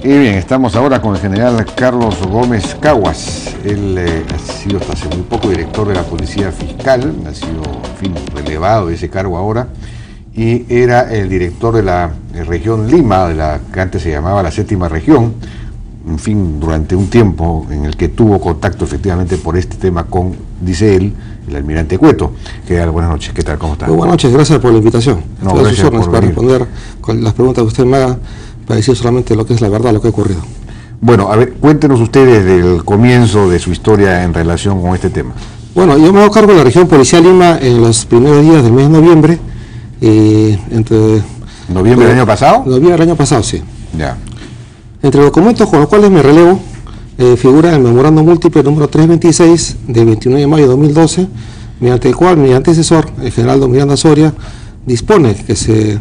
Y bien, estamos ahora con el general Carlos Gómez Caguas. Él ha sido hasta hace muy poco director de la Policía Fiscal, ha sido, en fin, relevado de ese cargo ahora, y era el director de la región Lima, de la que antes se llamaba la Séptima Región, en fin, durante un tiempo en el que tuvo contacto efectivamente por este tema con, dice él, el almirante Cueto. General, buenas noches, ¿qué tal? ¿Cómo está? Muy buenas noches, gracias por la invitación. No, gracias por para responder con las preguntas que usted me haga, para decir solamente lo que es la verdad, lo que ha ocurrido. Bueno, a ver, cuéntenos ustedes del comienzo de su historia en relación con este tema. Bueno, yo me hago cargo de la región policial Lima en los primeros días del mes de noviembre. ¿Noviembre del año pasado? Noviembre del año pasado, sí. Ya. Entre los documentos con los cuales me relevo, figura el memorando múltiple número 326 del 29 de mayo de 2012, mediante el cual mi antecesor, el general don Miranda Soria, dispone que se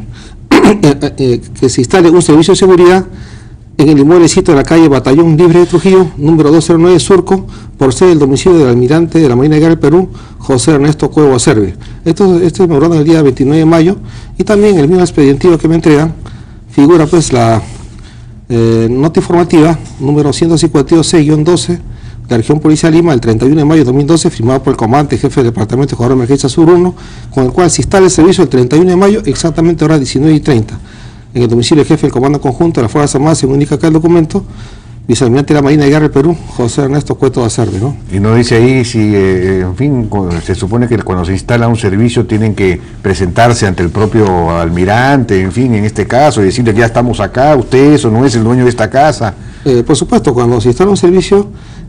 instale un servicio de seguridad en el inmueble sitio de la calle Batallón Libre de Trujillo, número 209 Surco, por ser el domicilio del almirante de la Marina de Guerra del Perú, José Ernesto Cuevo Acerbi. Este memorando del día 29 de mayo, y también el mismo expedientivo que me entregan, figura pues la nota informativa número 152C-12 de la región policial Lima, el 31 de mayo de 2012, firmado por el comandante jefe del departamento de Jugador de Emergencia Sur 1, con el cual se instala el servicio el 31 de mayo, exactamente a horas 19:30, en el domicilio del jefe del comando conjunto de las Fuerzas Armadas, según indica acá el documento, vicealmirante de la Marina de Guerra del Perú, José Ernesto Cueto Acerbi, ¿no? Y no dice ahí si, en fin, se supone que cuando se instala un servicio tienen que presentarse ante el propio almirante, en fin, en este caso, y decirle que ya estamos acá, usted eso no es el dueño de esta casa. Por supuesto, cuando se instala un servicio,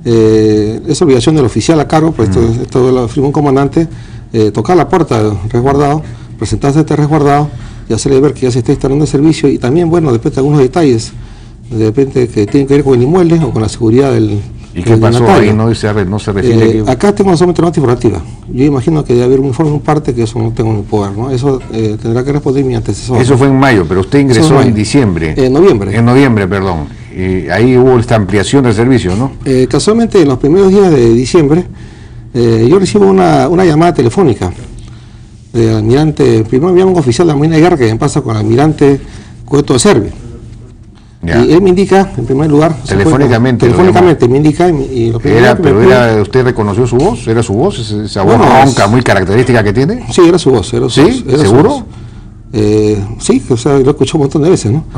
es obligación del oficial a cargo, pues esto lo firma un comandante, tocar la puerta del resguardado, presentarse ante el resguardado y hacerle ver que ya se está instalando el servicio, y también, bueno, después de algunos detalles, de repente que tienen que ver con el inmueble o con la seguridad del... ¿Y qué pasó ahí? No se refiere acá tengo solamente nota informativa. Yo imagino que debe haber un informe en parte que eso no tengo ni poder, ¿no? Eso tendrá que responder mi antecesor. Eso fue en mayo, pero usted ingresó en diciembre. En noviembre. En noviembre, perdón. Ahí hubo esta ampliación del servicio, ¿no? Casualmente, en los primeros días de diciembre, yo recibo una llamada telefónica del almirante, primero me llama un oficial de la Marina de Guerra que me pasa con el almirante Cueto Acerbi. Ya. Y él me indica, en primer lugar... Telefónicamente me indica... ¿Usted reconoció su voz? ¿Era su voz? ¿Esa voz ronca muy característica que tiene? Sí, era su voz. ¿Sí? ¿Seguro? Sí, o sea, lo escuché un montón de veces, ¿no?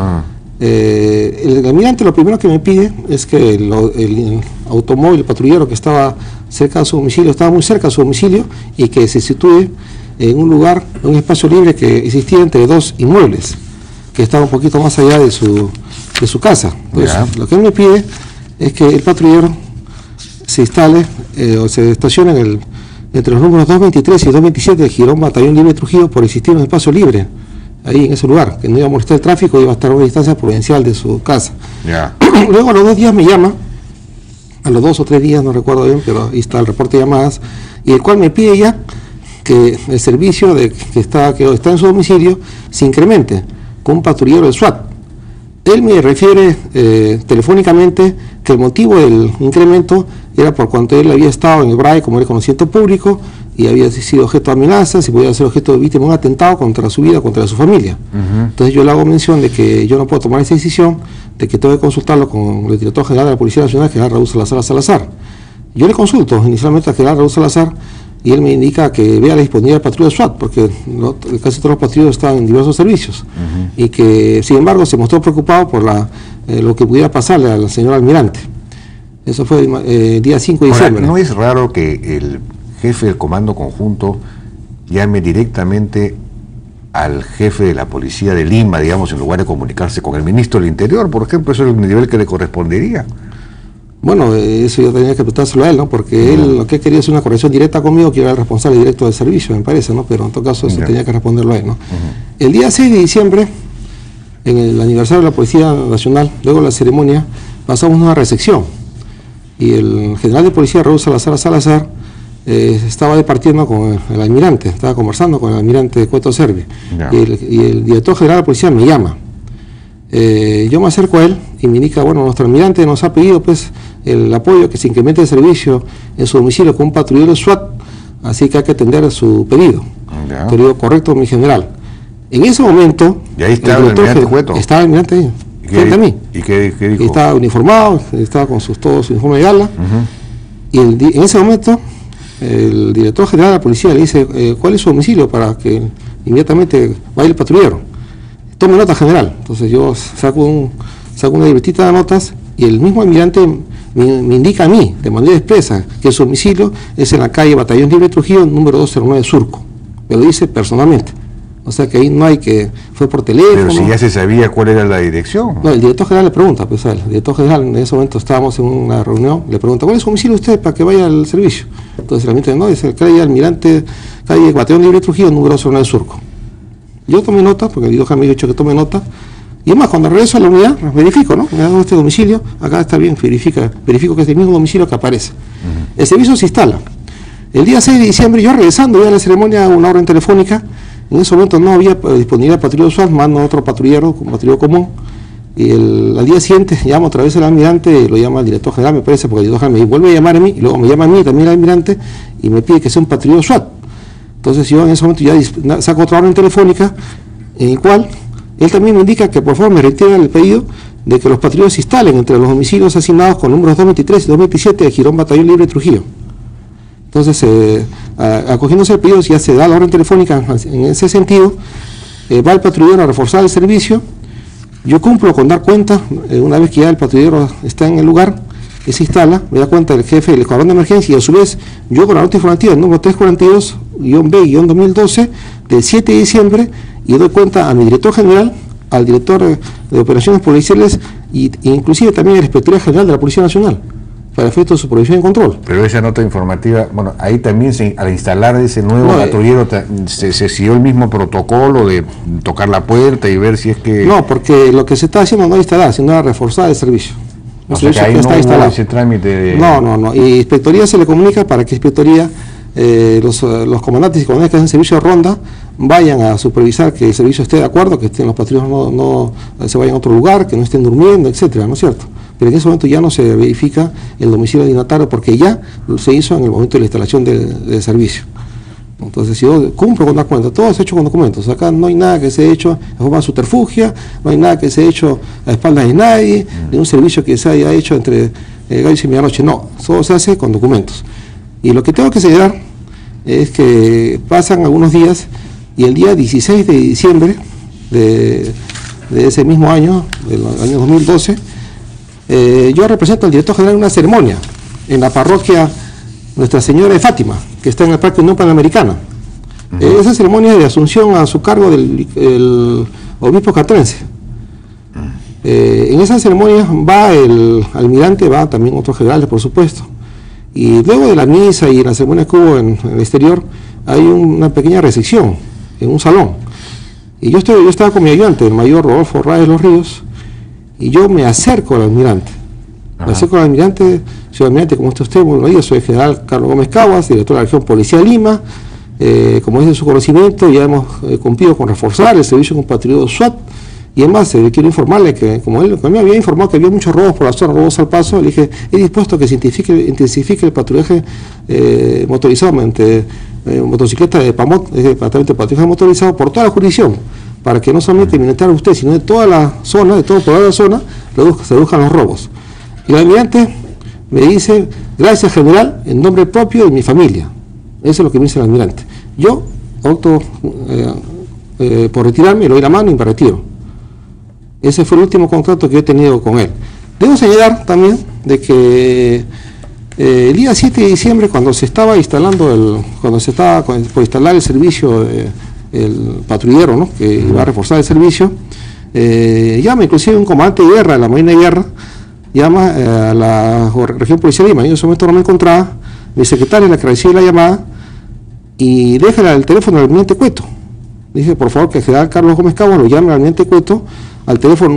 El almirante lo primero que me pide es que el automóvil, el patrullero que estaba cerca de su domicilio, estaba muy cerca de su domicilio, y que se sitúe en un lugar, en un espacio libre que existía entre dos inmuebles, que estaba un poquito más allá de su casa. Entonces, lo que él me pide es que el patrullero se instale o se estacione entre los números 223 y 227 del Girón Batallón Libre de Trujillo, por existir un espacio libre ahí en ese lugar, que no iba a molestar el tráfico, iba a estar a una distancia prudencial de su casa. Luego a los 2 días me llama, a los 2 o 3 días, no recuerdo bien, pero ahí está el reporte de llamadas, y el cual me pide ya que el servicio que está en su domicilio se incremente con un patrullero del SWAT. Él me refiere telefónicamente que el motivo del incremento era por cuanto él había estado en el BRAE como reconocimiento público y había sido objeto de amenazas y podía ser objeto de víctima de un atentado contra su vida, contra su familia. Entonces yo le hago mención de que yo no puedo tomar esa decisión, de que tengo que consultarlo con el director general de la Policía Nacional, general Raúl Salazar. Yo le consulto inicialmente al general Raúl Salazar, y él me indica que vea la disponibilidad de patrulla SWAT, porque casi todos los patrulleros estaban en diversos servicios, y que sin embargo se mostró preocupado por lo que pudiera pasarle al señor almirante. Eso fue el día 5 de diciembre. ¿No es raro que el jefe del comando conjunto llame directamente al jefe de la policía de Lima, digamos, en lugar de comunicarse con el ministro del Interior, por ejemplo? Eso es el nivel que le correspondería. Bueno, eso yo tenía que preguntárselo a él, ¿no? Porque él lo que quería es una corrección directa conmigo, que era el responsable directo del servicio, me parece, ¿no? Pero en todo caso eso tenía que responderlo a él, ¿no? El día 6 de diciembre, en el aniversario de la Policía Nacional, luego de la ceremonia, pasamos una recepción, y el general de policía Raúl Salazar estaba departiendo con el almirante, estaba conversando con el almirante Cueto Acerbi, y el director general de la policía me llama. Yo me acerco a él y me indica, bueno, nuestro almirante nos ha pedido pues el apoyo, que se incremente el servicio en su domicilio con un patrullero SWAT, así que hay que atender su pedido. Pedido correcto, mi general. En ese momento... ¿Y ahí estaba el almirante Cueto? Estaba el almirante ahí. frente a mí. ¿Y qué dijo? Y estaba uniformado, estaba con todo su uniforme de gala. Y en ese momento, el director general de la policía le dice, ¿cuál es su domicilio? Para que inmediatamente vaya el patrullero. Tome nota, general. Entonces yo saco una libretita de notas y el mismo almirante me indica a mí, de manera expresa, que su domicilio es en la calle Batallón Libre Trujillo, número 209 Surco. Me lo dice personalmente. O sea que ahí no hay que, fue por teléfono. Pero si ya se sabía cuál era la dirección. No, el director general le pregunta, pues el director general en ese momento estábamos en una reunión, le pregunta, ¿cuál es su domicilio usted para que vaya al servicio? Entonces el almirante no, dice, calle Almirante, calle Batallón Libre Trujillo, número 209 Surco. Yo tomé nota, porque el director general me ha dicho que tome nota, y además cuando regreso a la unidad, verifico, ¿no? Me da este domicilio, acá está bien, verifico que es el mismo domicilio que aparece. El servicio se instala. El día 6 de diciembre, yo regresando ya a la ceremonia, una orden telefónica. En ese momento no había disponibilidad de patrullero SWAT, mando a otro patrullero, un patrullero común, y al día siguiente llamo otra vez al almirante, lo llama el director general, me parece, porque el director general me vuelve a llamar a mí, y luego me llama a mí también el almirante, y me pide que sea un patrullero SWAT. Entonces yo en ese momento ya saco otra orden telefónica, en el cual él también me indica que por favor me retiren el pedido de que los patrulleros se instalen entre los domicilios asignados con números 223 y 227 de Girón Batallón Libre Trujillo. Entonces, acogiéndose el pedido, ya se da la orden telefónica en ese sentido, va el patrullero a reforzar el servicio, yo cumplo con dar cuenta, una vez que ya el patrullero está en el lugar, que se instala, me da cuenta el jefe del escuadrón de emergencia, y a su vez, yo con la nota informativa, el número 342-B-2012, del 7 de diciembre, y doy cuenta a mi director general, al director de operaciones policiales, e inclusive también a la Inspectoría General de la Policía Nacional, para efectos de supervisión y control. Pero esa nota informativa, bueno, ahí también al instalar ese nuevo patrullero se siguió el mismo protocolo de tocar la puerta y ver si es que... No, porque lo que se está haciendo no es instalar, sino reforzar el servicio. O sea que ahí no hubo ese trámite de... No. Y Inspectoría se le comunica para que Inspectoría, los comandantes y comandantes que hacen servicio de ronda, vayan a supervisar que el servicio esté de acuerdo, que los patrulleros no se vayan a otro lugar, que no estén durmiendo, etcétera, ¿no es cierto? Pero en ese momento ya no se verifica el domicilio dignatario porque ya se hizo en el momento de la instalación del servicio. Entonces, si yo cumplo con la cuenta, todo se ha hecho con documentos. Acá no hay nada que se ha hecho de forma subterfugia, no hay nada que se ha hecho a espaldas de nadie, de un servicio que se haya hecho entre gallos y medianoche. No, todo se hace con documentos. Y lo que tengo que señalar es que pasan algunos días y el día 16 de diciembre de ese mismo año, del año 2012, yo represento al director general en una ceremonia en la parroquia Nuestra Señora de Fátima, que está en el Parque Unión Panamericana. Esa ceremonia es de asunción a su cargo del obispo castrense. En esa ceremonia va el almirante, va también otros generales, por supuesto. Y luego de la misa y la ceremonia que hubo en el exterior, hay una pequeña recepción en un salón. Y yo estaba con mi ayudante, el mayor Rodolfo Reyes Los Ríos, y yo me acerco al almirante. Me acerco al almirante, señor almirante, como está usted, bueno, yo soy el general Carlos Gómez Caguas, director de la región Policía de Lima. Como es de su conocimiento, ya hemos cumplido con reforzar el servicio con patrullero SWAT. Y además, quiero informarle que, como él me había informado que había muchos robos por la zona, robos al paso, le dije, he dispuesto a que se intensifique el patrullaje motorizado mediante motocicleta de PAMOT, es el Departamento de Patrullaje Motorizado, por toda la jurisdicción, para que no solamente militar usted, sino de toda la zona, de todo el poblado de la zona, se reduzcan los robos. Y el almirante me dice, gracias general, en nombre propio de mi familia. Eso es lo que me dice el almirante. Yo opto por retirarme, le doy la mano y me retiro. Ese fue el último contrato que yo he tenido con él. Debo señalar también de que el día 7 de diciembre, cuando se estaba instalando por instalar el servicio, el patrullero, ¿no?, que iba a reforzar el servicio, llama inclusive un comandante de guerra de la Marina de Guerra, llama a la región policial de Lima. Yo en ese momento no me encontraba, mi secretaria la que recibe la llamada y deja el teléfono al almirante Cueto. Dije, por favor, que el general Carlos Gómez Caguas lo llame al almirante Cueto al teléfono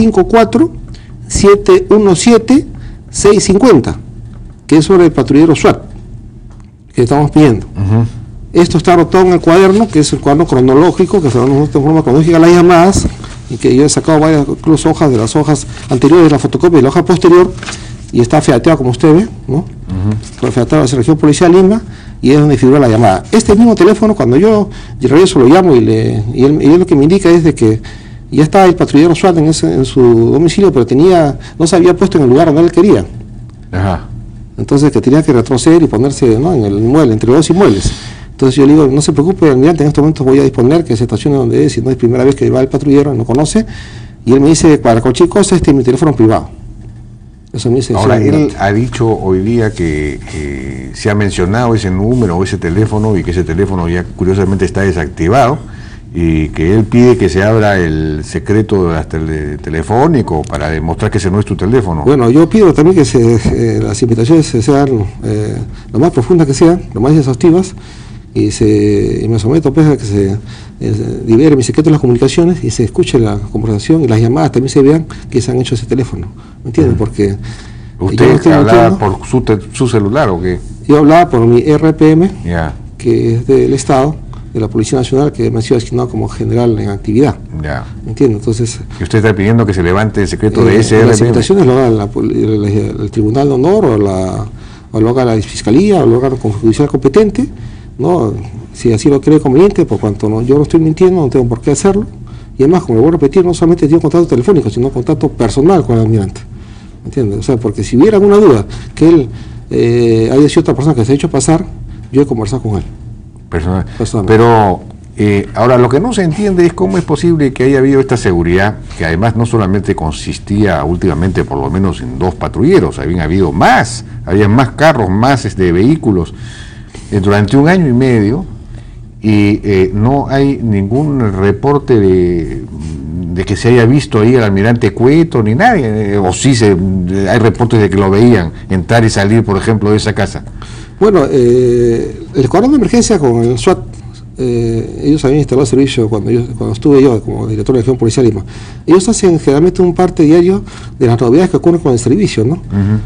954-717-650, que es sobre el patrullero SWAT que estamos pidiendo. Esto está anotado en el cuaderno, que es el cuaderno cronológico, que se nosotros en forma cronológica las llamadas, y que yo he sacado varias incluso hojas de las hojas anteriores de la fotocopia y la hoja posterior, y está feateado como usted ve, ¿no? Está feateado en la región policial de Lima, y es donde figura la llamada. Este mismo teléfono, cuando yo regreso, lo llamo y él lo que me indica es de que Ya estaba el patrullero SWAT en su domicilio, pero no se había puesto en el lugar donde él quería. Ajá. Entonces que tenía que retroceder y ponerse, ¿no?, en el inmueble, entre dos inmuebles. Entonces yo le digo, no se preocupe, almirante, en estos momentos voy a disponer que se estacione donde es, y no es primera vez que va el patrullero, no conoce, y él me dice, para cualquier cosa, este es mi teléfono privado. Eso me dice. Ahora, él ha dicho hoy día que se ha mencionado ese número o ese teléfono, y que ese teléfono ya curiosamente está desactivado, y que él pide que se abra el secreto hasta el telefónico para demostrar que ese no es tu teléfono. Bueno, yo pido también que las invitaciones sean lo más profundas que sean, lo más exhaustivas, y me someto pues a que se libere mi secreto de las comunicaciones y se escuche la conversación, y las llamadas también se vean que se han hecho ese teléfono, ¿me entienden? Porque ¿usted hablaba por su celular o qué? Yo hablaba por mi RPM, Ya. que es del Estado, de la Policía Nacional, que me ha sido asignado como general en actividad. Ya. ¿Me entiende? Entonces, ¿Y usted está pidiendo que se levante el secreto de ese las RPM? invitaciones lo haga el Tribunal de Honor, o lo haga la Fiscalía, o lo haga el judicial competente, ¿no? Si así lo cree conveniente, por cuanto yo no estoy mintiendo, no tengo por qué hacerlo. Y además, como voy a repetir, no solamente tengo contacto telefónico, sino contacto personal con el almirante. ¿Me entiendes? O sea, porque si hubiera alguna duda que él haya sido otra persona que se ha hecho pasar, yo he conversado con él. Personal. Personalmente. Pero ahora lo que no se entiende es cómo es posible que haya habido esta seguridad, que además no solamente consistía últimamente por lo menos en 2 patrulleros, habían habido más, había más carros, más vehículos durante 1 año y medio, y no hay ningún reporte de que se haya visto ahí al almirante Cueto ni nadie, o sí hay reportes de que lo veían entrar y salir, por ejemplo, de esa casa. Bueno, el cuadrón de emergencia con el SWAT, ellos habían instalado el servicio cuando estuve yo como director de la Región Policial Lima. Ellos hacen generalmente un parte diario de las novedades que ocurren con el servicio, ¿no?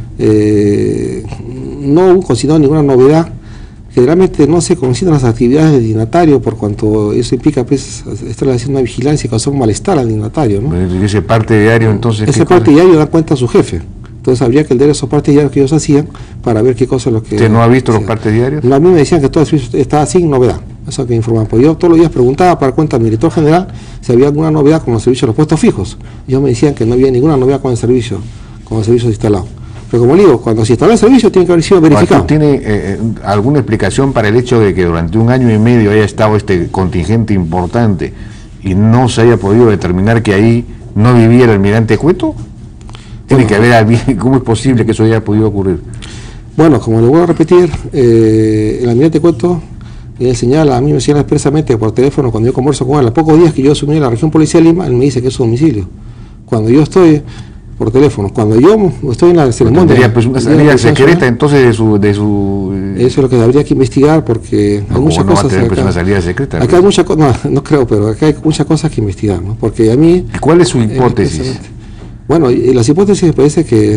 No hubo considerado ninguna novedad. Generalmente no se consideran las actividades del dignatario, por cuanto eso implica pues estar haciendo una vigilancia y causar un malestar al dignatario, ¿no? Ese parte diario, entonces... Ese parte diario da cuenta a su jefe. Entonces habría que leer esos partes diarios que ellos hacían para ver qué cosa es lo que... ¿Usted no ha visto los partes diarios? No, a mí me decían que todo el servicio estaba sin novedad. Eso que informaban. Pues yo todos los días preguntaba para cuenta del director general si había alguna novedad con los servicios de los puestos fijos. Y ellos me decían que no había ninguna novedad con el servicio instalado. Pero como le digo, cuando se instaló el servicio tiene que haber sido verificado. ¿Tiene alguna explicación para el hecho de que durante 1 año y medio haya estado este contingente importante y no se haya podido determinar que ahí no vivía el almirante Cueto? Tiene que haber, ¿cómo es posible que eso haya podido ocurrir? Bueno, como le voy a repetir, el almirante Cueto señala, a mí me señala expresamente por teléfono cuando yo converso con él, a pocos días que yo asumí la Región Policial Lima, él me dice que es su domicilio. Cuando yo estoy por teléfono, cuando yo estoy en la ceremonia... Tendría pues una salida secreta entonces de su... Eso es lo que habría que investigar, porque hay muchas cosas... Va a tener pues una salida secreta. Acá hay muchas cosas, no creo, pero acá hay muchas cosas que investigar, ¿no? Porque a mí... ¿Y cuál es su hipótesis? Bueno, las hipótesis me parece que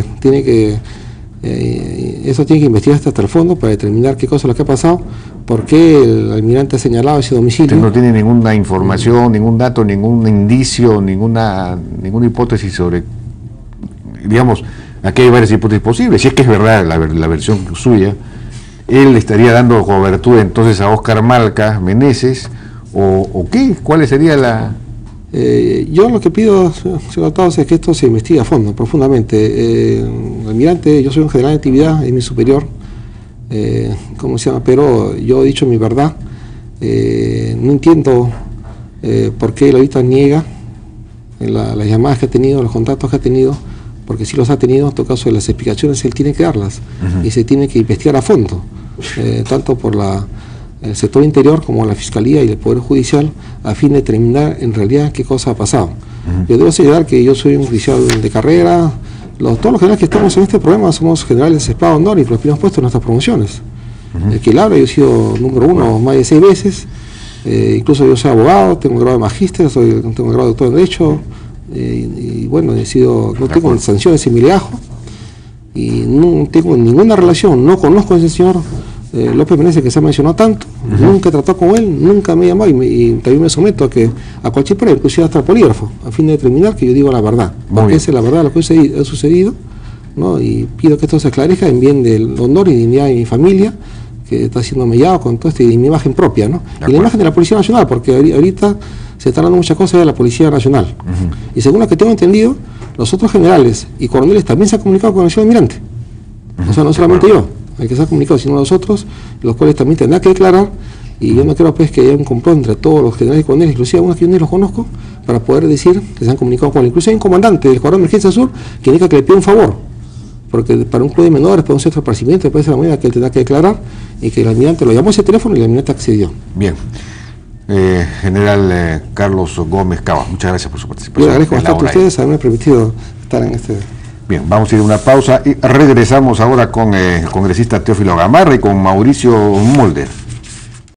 eso tiene que investigarse hasta el fondo para determinar qué cosa es lo que ha pasado, por qué el almirante ha señalado ese domicilio. ¿Usted no tiene ninguna información, ningún dato, ningún indicio, ninguna hipótesis sobre, digamos, aquí hay varias hipótesis posibles? Si es que es verdad la versión suya, él estaría dando cobertura entonces a Óscar Malca Meneses, o qué, ¿cuál sería la...? Yo lo que pido, señor Octavio, es que esto se investigue a fondo, profundamente. El almirante, yo soy un general de actividad, es mi superior, ¿cómo se llama? Pero yo he dicho mi verdad. No entiendo por qué él ahorita niega las llamadas que ha tenido, los contactos que ha tenido, porque si los ha tenido, en todo caso, las explicaciones él tiene que darlas, y se tiene que investigar a fondo, tanto por el sector interior como la Fiscalía y el Poder Judicial, a fin de determinar en realidad qué cosa ha pasado. Yo debo señalar que yo soy un oficial de carrera, todos los generales que estamos en este programa somos generales de Estado de Honor y los primeros puestos en nuestras promociones. El que habla, yo he sido número 1 más de 6 veces, incluso yo soy abogado, tengo un grado de magíster, tengo un grado de doctor en Derecho, y bueno, no tengo sanciones en mi legajo, y no tengo ninguna relación, no conozco a ese señor López Meneses que se ha mencionado tanto, nunca he tratado con él, nunca me he llamado, y también me someto a cualquier prueba, inclusive hasta el polígrafo, a fin de determinar que yo digo la verdad, porque esa es la verdad lo que ha sucedido, ¿no? Y pido que esto se aclarezca en bien del honor y dignidad de mi familia, que está siendo mellado con todo esto, y mi imagen propia, ¿no? Y la imagen de la Policía Nacional, porque ahorita se están dando muchas cosas de la Policía Nacional. Y según lo que tengo entendido, los otros generales y coroneles también se han comunicado con el señor almirante. O sea, no solamente yo, el que se ha comunicado, sino los otros, los cuales también tendrán que declarar. Y yo no creo pues que haya un complot entre todos los generales y coroneles, inclusive algunos que yo ni los conozco, para poder decir que se han comunicado con él. Incluso hay un comandante del Escuadrón de Emergencia Sur que indica que le pide un favor, porque para un club de menores, para un centro de esparcimiento, puede ser la manera que él tendrá que declarar, y que el almirante lo llamó a ese teléfono y el almirante accedió. Bien. General Carlos Gómez Caguas, muchas gracias por su participación. Yo le agradezco bastante a ustedes haberme permitido estar en este... Bien, vamos a ir a una pausa y regresamos ahora con el congresista Teófilo Gamarra y con Mauricio Mulder.